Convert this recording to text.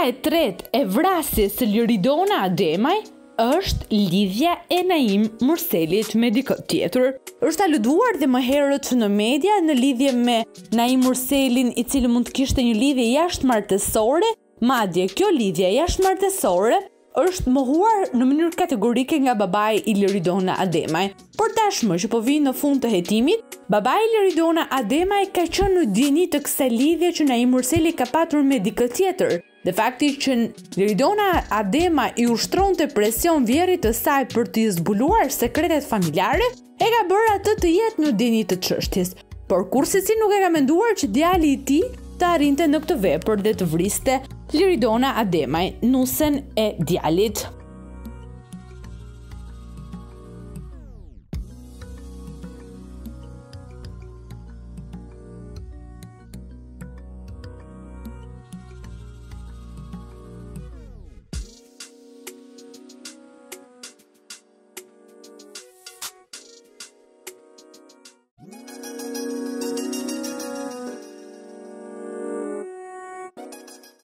e tretë e vrasjes së Liridona Ademaj është lidhja e Naim Murselit me dikë tjetër. Është aluduar dhe më herët në media në lidhje me Naim Murselin, i cili mund të kishte një lidhje jashtëmartësore, madje kjo lidhje jashtëmartësore është mohuar në mënyrë kategorike nga babai i Liridona Ademaj. Por tashmë që po vinë në fund të hetimit, babai i Liridona Ademaj ka qenë në dieni të kësaj lidhje që Naim Murseli ka patur me dikë tjetër. Dhe fakti që Liridona Ademaj i ushtronte presion vjerit të saj për të zbuluar sekretet familjare, e ka bërë atë të jetë në dieni të çështjes. Por kurrësi nuk e ka menduar që djali i tij të arrinte në këtë vepër dhe të vriste Liridona Ademaj, nusen e djalit.